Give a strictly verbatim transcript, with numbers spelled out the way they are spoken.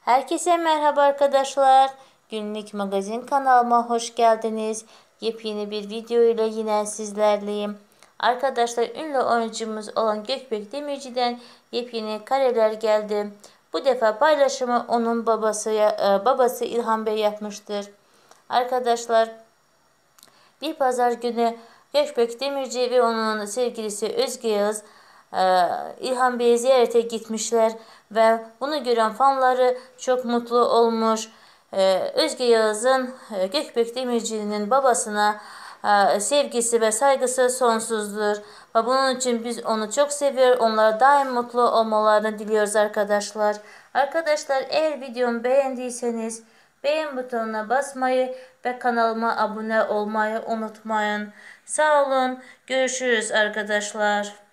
Herkese merhaba arkadaşlar. Günlük magazin kanalıma hoş geldiniz. Yepyeni bir video ile yine sizlerleyim. Arkadaşlar ünlü oyuncumuz olan Gökbek Demirci'den yepyeni kareler geldi. Bu defa paylaşımı onun babası babası İlhan Bey yapmıştır. Arkadaşlar bir pazar günü Gökbek Demirci ve onun sevgilisi Özge Yağız İlhan Bey'i ziyarete gitmişler ve bunu gören fanları çok mutlu olmuş. Özge Yağız'ın Gökbek Demirci'nin babasına sevgisi ve saygısı sonsuzdur. Ve bunun için biz onu çok seviyor. Onlara daim mutlu olmalarını diliyoruz arkadaşlar. Arkadaşlar eğer videomu beğendiyseniz beğen butonuna basmayı ve kanalıma abone olmayı unutmayın. Sağ olun. Görüşürüz arkadaşlar.